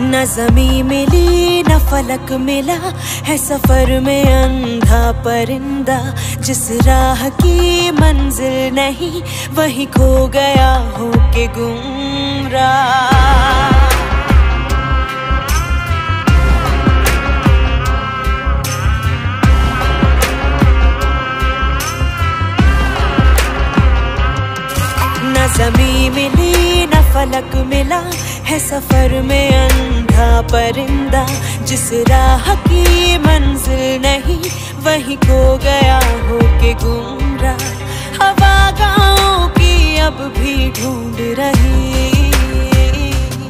न ज़मीं मिली न फलक मिला है सफर में अंधा परिंदा। जिस राह की मंजिल नहीं वहीं खो गया हो के गुमराह। न ज़मीं मिली न फलक मिला है सफर में अंधा परिंदा। जिस राह की मंजिल नहीं वहीं खो गया हो के गुमराह। हवा गाँव की अब भी ढूंढ रही